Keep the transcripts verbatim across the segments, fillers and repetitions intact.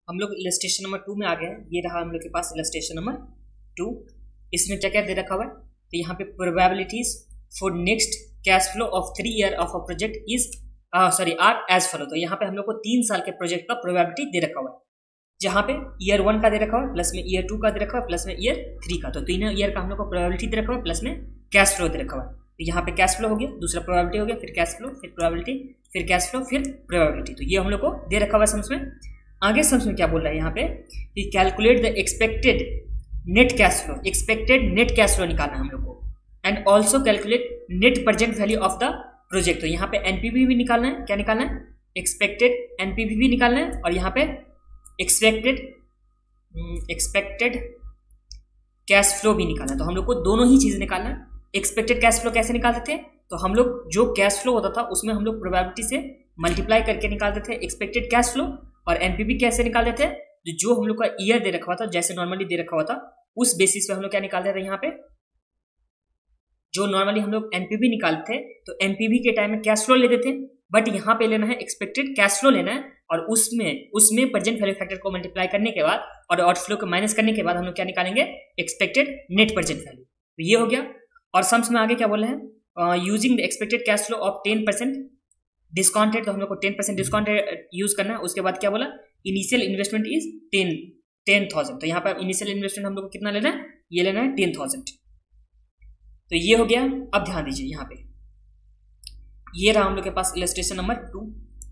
हम लोग illustration number to में आ गए हैं। ये रहा हम लोग के पास इलस्ट्रेशन नंबर टू। इसमें क्या क्या दे रखा हुआ है, तो यहाँ पे probabilities for next cash flow of three year of a project is sorry are as follow. तो यहाँ पे हम लोग को तीन साल के प्रोजेक्ट का प्रोबेबिलिटी दे रखा हुआ है, जहाँ पे ईयर वन का दे रखा हुआ है, प्लस में ईयर टू का दे रखा हुआ है, प्लस में ईयर थ्री का। तो तीनों ईयर का हम लोग को प्रोबेबिलिटी दे रखा हुआ है, प्लस में कैश फ्लो दे रखा हुआ है। तो यहाँ पे कैश फ्लो हो गया, दूसरा प्रोबेबिलिटी हो गया, फिर कैश फ्लो, फिर प्रोबेबिलिटी, फिर कैश फ्लो, फिर प्रोबेबिलिटी। तो ये हम लोग को दे रखा हुआ है सम्स में। आगे सम्स में क्या बोल रहा है यहाँ पे कि calculate the expected net cash flow, expected net cash flow निकालना है हम लोग को, and also calculate net present value of the project. तो यहाँ पे एनपीवी भी निकालना है, क्या निकालना है, एक्सपेक्टेड एनपीवी भी निकालना है, और यहाँ पे एक्सपेक्टेड एक्सपेक्टेड कैश फ्लो भी निकालना है। तो हम लोग को दोनों ही चीज निकालना है। एक्सपेक्टेड कैश फ्लो कैसे निकालते थे, तो हम लोग जो कैश फ्लो होता था उसमें हम लोग प्रोबेबिलिटी से मल्टीप्लाई करके निकालते थे एक्सपेक्टेड कैश फ्लो। और एनपीवी कैसे निकालते थे, जो जो हम लोग का ईयर दे रखा हुआ था, जैसे नॉर्मली दे रखा हुआ था, उस बेसिस पे हम लोग क्या निकालते थे। यहाँ पे जो नॉर्मली हम लोग एनपीवी निकालते थे, तो एनपीवी के टाइम में कैश फ्लो लेते थे, बट यहाँ पे लेना है एक्सपेक्टेड कैश फ्लो लेना है, और उसमें उसमें प्रेजेंट वैल्यू फैक्टर को मल्टीप्लाई करने के बाद और आउटफ्लो को माइनस करने के बाद हम लोग क्या निकालेंगे, एक्सपेक्टेड नेट प्रेजेंट वैल्यू। तो ये हो गया। और सम्स में आगे क्या बोल रहे हैं, using the expected cash flow of ten percent discounted. तो हम लोग को टेन परसेंट डिस्काउंटेड यूज करना है। उसके बाद क्या बोला, initial investment is ten ten thousand. तो यहाँ पर इनिशियल इन्वेस्टमेंट हम लोग को कितना लेना है, ये लेना है टेन थाउजेंड। तो ये हो गया। अब ध्यान दीजिए यहाँ पे, ये रहा हम लोग के पास illustration number two.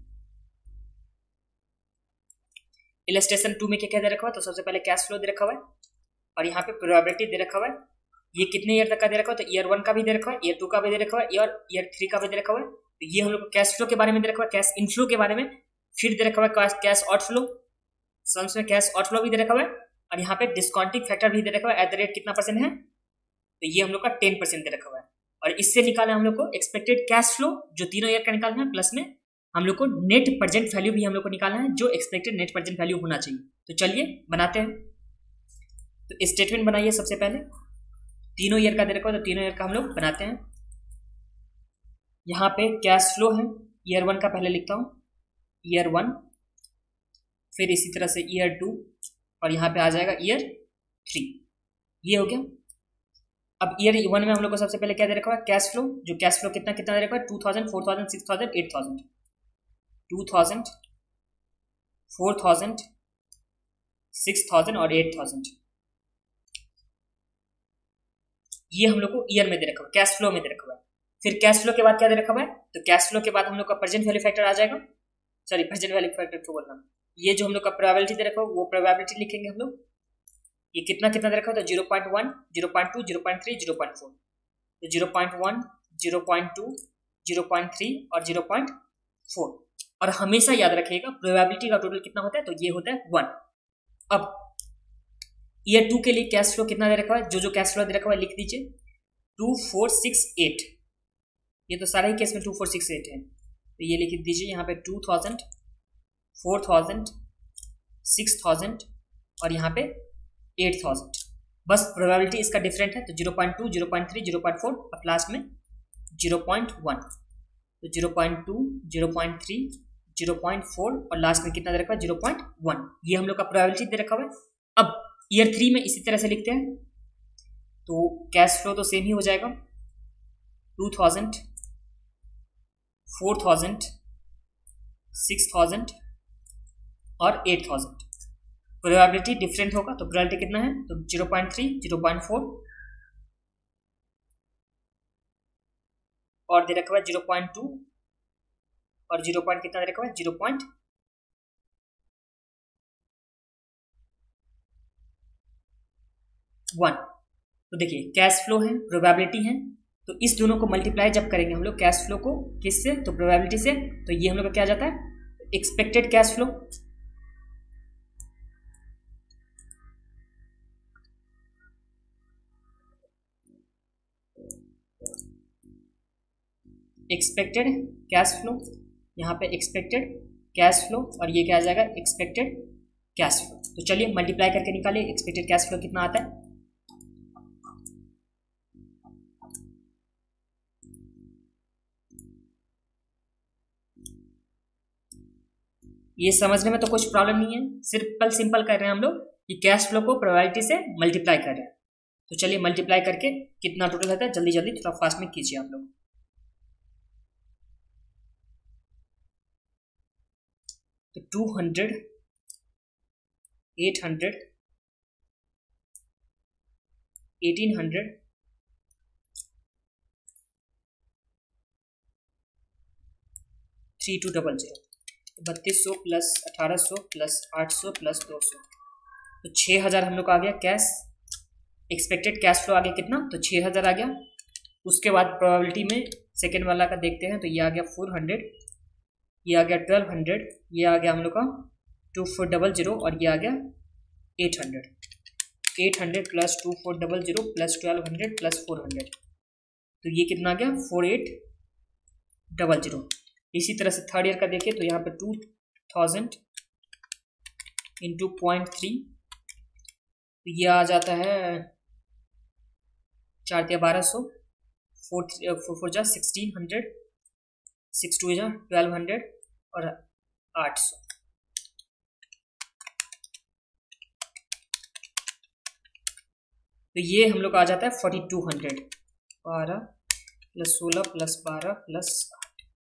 Illustration two में क्या क्या दे रखा हुआ है, तो सबसे पहले कैश फ्लो दे रखा हुआ है, और यहाँ पे प्रोबेबिलिटी दे रखा हुआ है। ये कितने ईयर तक का दे रखा हुआ है, तो ईयर वन का भी दे रखा हुआ है, ईयर टू का भी दे रखा हुआ है, और ईयर थ्री का भी दे रखा हुआ है। तो ये हम लोग को कैश फ्लो के बारे में दे रखा हुआ है, कैश इनफ्लो के बारे में फिर दे रखा हुआ है, कैश आउटफ्लो, सम्स में कैश आउटफ्लो भी दे रखा हुआ है, और यहाँ पे डिस्काउंटिंग फैक्टर भी दे रखा हुआ है, एट द रेट कितना परसेंट है, तो ये हम लोग का टेन परसेंट दे रखा हुआ है। और इससे निकालना हम लोग को एक्सपेक्टेड कैश फ्लो जो तीनों ईयर का निकालना है, प्लस में हम लोग को नेट प्रेजेंट वैल्यू भी हम लोग को निकालना है, जो एक्सपेक्टेड नेट प्रेजेंट वैल्यू होना चाहिए। तो चलिए बनाते हैं। तो स्टेटमेंट बनाइए सबसे पहले, तीनों ईयर का दे रखा है, तो तीनों ईयर का हम लोग बनाते हैं। यहाँ पे कैश फ्लो है, ईयर वन का पहले लिखता हूँ, ईयर वन, फिर इसी तरह से ईयर टू, और यहाँ पे आ जाएगा ईयर थ्री। ये हो गया। अब ईयर वन में हम लोग को सबसे पहले क्या दे रखा है, कैश फ्लो, जो कैश फ्लो कितना कितना दे रखा है, two thousand, four thousand, six thousand, eight thousand, two thousand, four thousand, six thousand और एट थाउजेंड। ये हम लोग को ईयर में दे रखा हुआ है, कैश फ्लो में दे रखा हुआ है। फिर कैश फ्लो के बाद क्या दे रखा हुआ है, तो कैश फ्लो के बाद हम लोग का प्रेजेंट वैल्यू फैक्टर आ जाएगा, सॉरी प्रेजेंट वैल्यू फैक्टर क्यों बोल रहा हूँ, ये जो हम लोग का प्रोबेबिलिटी दे रखा है वो प्रोबेबिलिटी लिखेंगे हम लोग। ये कितना कितना दे रखा है, तो zero point one, zero point two, zero point three, zero point four. तो zero point one, zero point two, zero point three और जीरो पॉइंट फोर। और हमेशा याद रखिएगा प्रोबेबिलिटी का टोटल कितना होता है, तो ये होता है वन। अब ईयर टू के लिए कैश फ्लो कितना दे रखा है, जो जो कैश फ्लो दे रखा है लिख दीजिए, टू फोर सिक्स एट। ये तो सारे ही केस में टू फोर सिक्स एट है, तो ये लिख दीजिए यहाँ पे two thousand, four thousand, six thousand और यहाँ पे एट थाउजेंड। बस प्रोबेबिलिटी इसका डिफरेंट है, तो zero point two, zero point three, zero point four, अब लास्ट में जीरो पॉइंट वन। तो zero point two, zero point three, zero point four और लास्ट में कितना दे रखा है, जीरो पॉइंट वन। ये हम लोग का प्रोबेबिलिटी दे रखा हुआ है। अब ईयर थ्री में इसी तरह से लिखते हैं, तो कैश फ्लो तो सेम ही हो जाएगा, two thousand, four thousand, six thousand और एट थाउजेंड। प्रोबेबिलिटी डिफरेंट होगा, तो प्रोबेबिलिटी कितना है, तो zero point three, zero point four और दे रखा हुआ है जीरो पॉइंट टू और जीरो पॉइंट कितना दे रखा हुआ है, जीरो पॉइंट वन। तो देखिए कैश फ्लो है, प्रोबेबिलिटी है, तो इस दोनों को मल्टीप्लाई जब करेंगे हम लोग कैश फ्लो को किससे, तो प्रोबेबिलिटी से, तो ये हम लोग का क्या आ जाता है, expected cash flow. Expected cash flow, यहाँ पे एक्सपेक्टेड कैश फ्लो और ये क्या आ जाएगा, एक्सपेक्टेड कैश फ्लो। तो चलिए मल्टीप्लाई करके निकालिए एक्सपेक्टेड कैश फ्लो कितना आता है। ये समझने में तो कुछ प्रॉब्लम नहीं है, सिंपल सिंपल कर रहे हैं हम लोग कि कैश फ्लो को प्रोबेबिलिटी से मल्टीप्लाई कर रहे हैं। तो चलिए मल्टीप्लाई करके कितना टोटल आता है जल्दी जल्दी थोड़ा फास्ट में कीजिए आप लोग। तो two hundred, eight hundred, eighteen hundred, three two double zero, बत्तीस सौ प्लस अठारह सौ प्लस आठ सौ प्लस दो सौ, तो छः हज़ार हम लोग का आ गया कैश। एक्सपेक्टेड कैश फ्लो आ गया कितना, तो छः हज़ार आ गया। उसके बाद प्रोबेबिलिटी में सेकेंड वाला का देखते हैं, तो ये आ गया फोर हंड्रेड, ये आ गया ट्वेल्व हंड्रेड, ये आ गया हम लोग का टू फोर डबल जीरो, और ये आ गया eight hundred. Eight hundred plus two four double zero plus twelve hundred plus four hundred, तो ये कितना आ गया फोर एट डबल जीरो। इसी तरह से थर्ड ईयर का देखिए तो यहाँ पे two thousand into point three, तो ये आ जाता है चार या बारह सौ, फोर फोर फोर जा सिक्सटीन हंड्रेड, सिक्स टू जा ट्वेल्व हंड्रेड और आठ सौ। तो ये हम लोग आ जाता है फोर्टी टू हंड्रेड, बारह प्लस सोलह प्लस बारह प्लस आठ,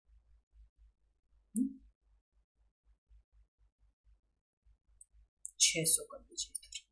छः सौ कर दीजिए।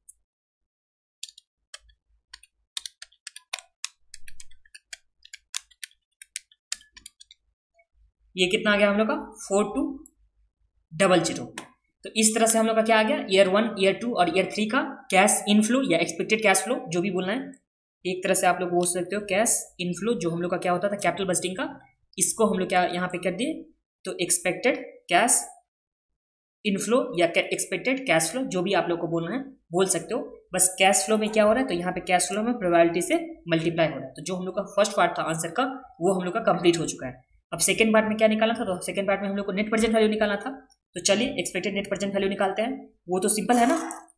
ये कितना आ गया हम लोग का फोर टू डबल जीरो। तो इस तरह से हम लोग का क्या आ गया, ईयर वन, ईयर टू और ईयर थ्री का कैश इनफ्लो या एक्सपेक्टेड कैश फ्लो जो भी बोलना है, एक तरह से आप लोग बोल सकते हो कैश इनफ्लो, जो हम लोग का क्या होता था कैपिटल बजटिंग का, इसको हम लोग क्या यहाँ पे कर दिए तो एक्सपेक्टेड कैश इनफ्लो या एक्सपेक्टेड कैश फ्लो, जो भी आप लोग को बोलना है बोल सकते हो। बस कैश फ्लो में क्या हो रहा है, तो यहाँ पे कैश फ्लो में प्रोबेबिलिटी से मल्टीप्लाई हो रहा है। तो जो हम लोग का फर्स्ट पार्ट था आंसर का वो हम लोग का कंप्लीट हो चुका है। अब सेकंड पार्ट में क्या निकालना था, तो सेकंड पार्ट में हम लोग को नेट प्रेजेंट वैल्यू निकालना था। तो चलिए एक्सपेक्टेड नेट प्रेजेंट वैल्यू निकालते हैं, वो तो सिंपल है ना।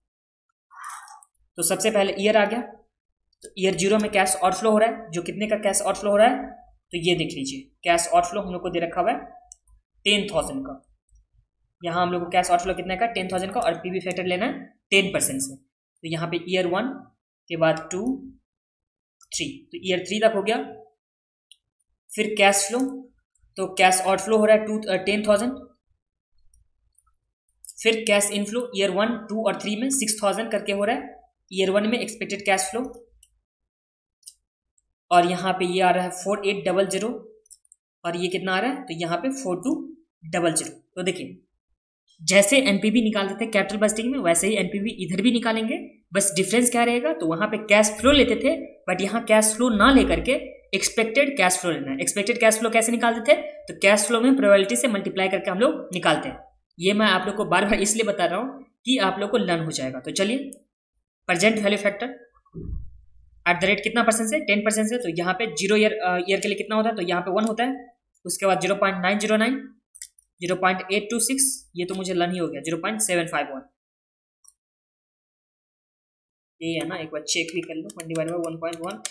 तो सबसे पहले ईयर आ गया, तो ईयर जीरो में कैश आउटफ्लो हो रहा है, जो कितने का कैश आउटफ्लो हो रहा है, तो ये देख लीजिए कैश आउटफ्लो हम लोग को दे रखा हुआ है टेन थाउजेंड का। यहाँ हम लोग को कैश आउटफ्लो कितने का, टेन थाउजेंड का, और पीवी फैक्टर लेना है टेन परसेंट से। तो यहाँ पे ईयर वन के बाद टू थ्री, तो ईयर थ्री तक हो गया। फिर कैश फ्लो, तो कैश आउटफ्लो हो रहा है टू टेन थाउजेंड। फिर cash inflow year one, two और थ्री में सिक्स थाउजेंड करके हो रहा है। ईयर वन में एक्सपेक्टेड कैश फ्लो, और यहाँ पे ये आ रहा है फोर एट डबल जीरो, और ये कितना आ रहा है, तो यहाँ पे फोर टू डबल जीरो। तो देखिए जैसे एनपीवी निकालते थे कैपिटल बजटिंग में, वैसे ही एनपीवी इधर भी निकालेंगे। बस डिफरेंस क्या रहेगा, तो वहां पे कैश फ्लो लेते थे, बट यहाँ कैश फ्लो ना लेकर के एक्सपेक्टेड कैश फ्लो लेना है। एक्सपेक्टेड कैश फ्लो कैसे निकालते थे, तो कैश फ्लो में प्रोबेबिलिटी से मल्टीप्लाई करके हम लोग निकालते हैं। ये मैं आप लोग को बार बार इसलिए बता रहा हूँ कि आप लोग को लर्न हो जाएगा। तो चलिए present value factor at the rate कितना परसेंट से, टेन परसेंट से। तो यहाँ पे जीरो ईयर ईयर के लिए कितना होता है, तो यहाँ पे वन होता है। उसके बाद zero point nine zero nine, zero point eight two six, ये तो मुझे लर्न ही हो गया, zero point seven five one, ये है ना, एक बार चेक भी कर लो, one divide by one point one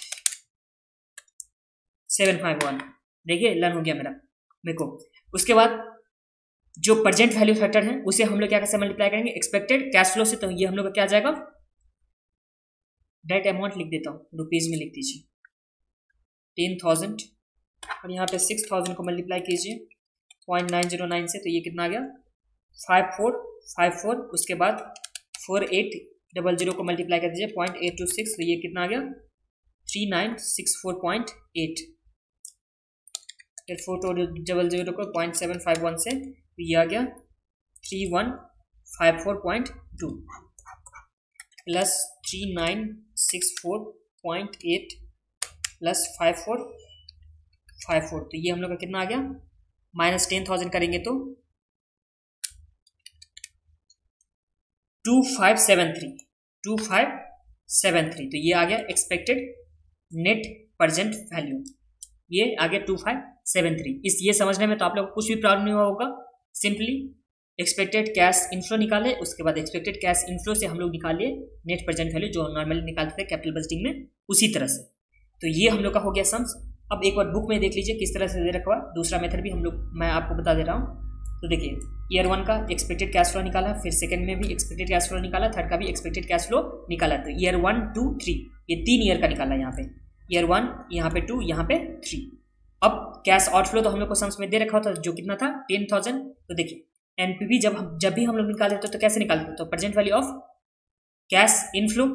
seven five one, देखिए लर्न हो गया मेरा मेरे को। उसके बाद जो प्रेजेंट वैल्यू फैक्टर है उसे हम लोग क्या कैसे मल्टीप्लाई करेंगे, एक्सपेक्टेड कैश फ्लो से। तो ये हम लोग का क्या आ जाएगा, डायरेक्ट अमाउंट लिख देता हूँ, रुपीज में लिख दीजिए टेन थाउजेंड, और यहाँ पे सिक्स थाउजेंड को मल्टीप्लाई कीजिए पॉइंट नाइन जीरो नाइन से, तो ये कितना आ गया फाइव फोर फाइव फोर। उसके बाद फोर एट डबल जीरो को मल्टीप्लाई कर दीजिए पॉइंट एट टू सिक्स, तो ये कितना आ गया three nine six four point eight. फिर फोर टू डबल जीरो को पॉइंट सेवन फाइव वन से, तो ये आ गया three one five four point two plus three nine six four point eight plus five four five four, तो ये हम लोग का कितना आ गया माइनस टेन थाउजेंड करेंगे तो two five seven three two five seven three, तो ये आ गया एक्सपेक्टेड नेट प्रेजेंट वैल्यू, ये आ गया टू फाइव सेवन थ्री। इस ये समझने में तो आप लोग को कुछ भी प्रॉब्लम नहीं हुआ होगा। सिंपली एक्सपेक्टेड कैश इनफ्लो निकाले, उसके बाद एक्सपेक्टेड कैश इनफ्लो से हम लोग निकालिए नेट प्रेजेंट वैल्यू, जो नॉर्मली निकालते थे कैपिटल बजटिंग में, उसी तरह से। तो ये हम लोग का हो गया सम्स। अब एक बार बुक में देख लीजिए किस तरह से दे रखा हुआ। दूसरा मेथड भी हम लोग मैं आपको बता दे रहा हूँ। तो देखिए ईयर वन का एक्सपेक्टेड कैश फ्लो निकाला, फिर सेकंड में भी एक्सपेक्टेड कैश फ्लो निकाला, थर्ड का भी एक्सपेक्टेड कैश फ्लो निकाला। तो ईयर वन टू थ्री ये तीन ईयर का निकाला यहाँ पे, ईयर वन यहाँ पे टू यहाँ पे थ्री। अब कैश आउटफ्लो तो हम लोग को सम्स में दे रखा था जो कितना था टेन थाउजेंड। तो देखिए एनपीवी जब हम जब भी हम लोग निकाल देते तो कैसे निकालते हैं, तो present value of cash inflow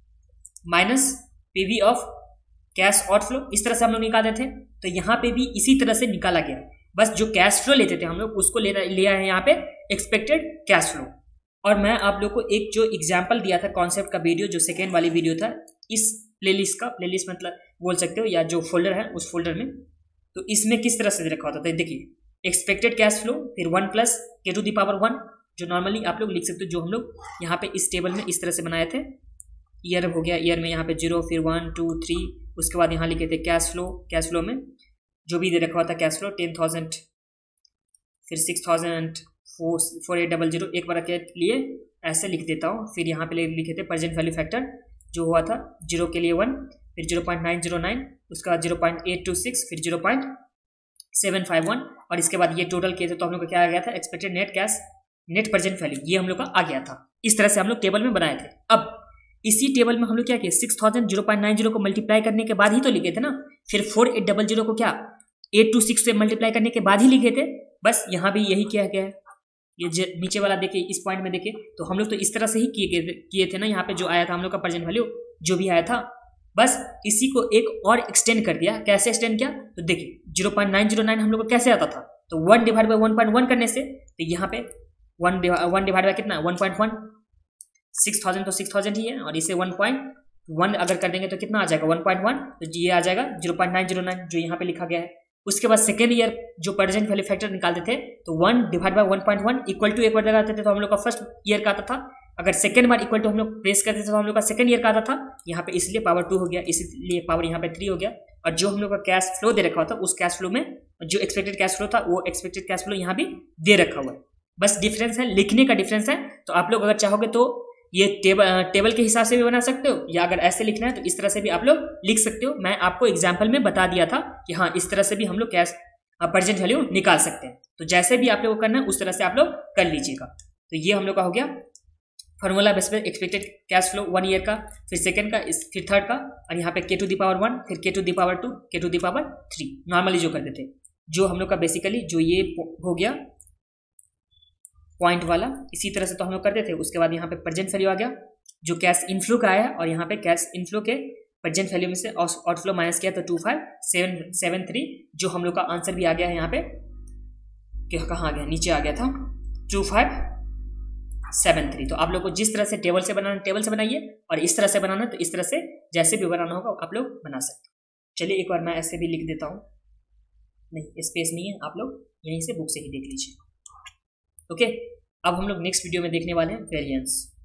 minus PV of cash outflow, इस तरह से हम लोग निकाल देते हैं। तो यहाँ पे भी इसी तरह से निकाला गया, बस जो कैश फ्लो लेते थे हम लोग उसको ले लिया है यहाँ पे एक्सपेक्टेड कैश फ्लो। और मैं आप लोग को एक जो एग्जांपल दिया था कॉन्सेप्ट का वीडियो, जो सेकेंड वाली वीडियो था, इस प्लेलिस्ट का, प्लेलिस्ट मतलब बोल सकते हो या जो फोल्डर है उस फोल्डर में, तो इसमें किस तरह से रखा होता था। देखिए एक्सपेक्टेड कैश फ्लो फिर one plus k to the power one, जो नॉर्मली आप लोग लिख सकते हो, जो हम लोग यहाँ पे इस टेबल में इस तरह से बनाए थे। ईयर हो गया, ईयर में यहाँ पे जीरो फिर वन टू थ्री, उसके बाद यहाँ लिखे थे कैश फ्लो, कैश फ्लो में जो भी दे रखा हुआ था कैश फ्लो टेन थाउजेंड फिर six thousand four four eight double zero, एक बार के लिए ऐसे लिख देता हूँ। फिर यहाँ पे लिखे थे प्रेजेंट वैल्यू फैक्टर जो हुआ था जीरो के लिए वन, फिर zero point nine zero nine, उसके बाद zero point eight two six, फिर zero point seven five one, और इसके बाद ये टोटल किए थे तो हम लोग का क्या आ गया था expected net cash net present value, ये हम लोग का आ गया था। इस तरह से हम लोग टेबल में बनाए थे। अब इसी टेबल में हम लोग क्या किए, six thousand zero point nine zero को मल्टीप्लाई करने के बाद ही तो लिखे थे ना, फिर फोर एट डबल जीरो को क्या एट टू सिक्स से मल्टीप्लाई करने के बाद ही लिखे थे। बस यहाँ भी यही किया गया है। ये नीचे वाला देखिए, इस पॉइंट में देखिए, तो हम लोग तो इस तरह से ही किए किए थे ना, यहाँ पे जो आया था हम लोग का प्रेजेंट वैल्यू जो भी आया था, बस इसी को एक और एक्सटेंड कर दिया। कैसे एक्सटेंड किया, तो देखिए zero point nine zero nine हम लोग को कैसे आता था, तो one divide by one point one करने से, तो यहाँ पे वन वन डिवाइड बाई कितना one point one, six thousand तो सिक्स थाउजेंड ही है, और इसे वन पॉइंट वन अगर कर देंगे तो कितना आ जाएगा वन पॉइंट वन, तो ये आ जाएगा zero point nine zero nine जो यहाँ पे लिखा गया है। उसके बाद सेकेंड ईयर जो प्रेजेंट वैल्यू फैक्टर निकालते थे, तो one divide by one point one equal to एक बार लगाते थे तो हम लोग का फर्स्ट ईयर का आता था। अगर सेकेंड बार इक्वल टू हम लोग प्रेस करते थे तो हम लोग का सेकेंड ईयर का आता था। यहाँ पे इसलिए पावर टू हो गया, इसलिए पावर यहाँ पे थ्री हो गया। और जो हम लोग का कैश फ्लो दे रखा हुआ था उस कैश फ्लो में जो एक्सपेक्टेड कैश फ्लो था वो एक्सपेक्टेड कैश फ्लो यहाँ भी दे रखा हुआ है। बस डिफरेंस है, लिखने का डिफरेंस है। तो आप लोग अगर चाहोगे तो ये टेबल टेबल के हिसाब से भी बना सकते हो, या अगर ऐसे लिखना है तो इस तरह से भी आप लोग लिख सकते हो। मैं आपको एग्जाम्पल में बता दिया था कि हाँ इस तरह से भी हम लोग कैश प्रेजेंट वैल्यू निकाल सकते हैं। तो जैसे भी आप लोग को करना है उस तरह से आप लोग कर लीजिएगा। तो ये हम लोग का हो गया फॉर्मूला बेस पे expected cash flow one year का, फिर सेकंड का, फिर थर्ड का, और यहाँ पे के टू दी पावर वन, फिर k to the power two, k to the power three, normally जो करते थे। जो हम लोग का बेसिकली जो ये हो गया पॉइंट वाला, इसी तरह से तो हम लोग करते थे। उसके बाद यहाँ पे प्रेजेंट वैल्यू आ गया जो कैश इनफ्लो का आया, और यहाँ पे कैश इनफ्लो के प्रेजेंट वैल्यू में से आउटफ्लो माइनस किया तो two five seven seven three, जो हम लोग का आंसर भी आ गया है यहाँ पे, कहाँ आ गया, नीचे आ गया था टू फाइव सेवन थ्री। तो आप लोग को जिस तरह से टेबल से बनाना टेबल से बनाइए, और इस तरह से बनाना तो इस तरह से जैसे भी बनाना होगा आप लोग बना सकते हो। चलिए एक बार मैं ऐसे भी लिख देता हूँ, नहीं स्पेस नहीं है, आप लोग यहीं से बुक से ही देख लीजिए। ओके, अब हम लोग नेक्स्ट वीडियो में देखने वाले हैं वेरिएंस।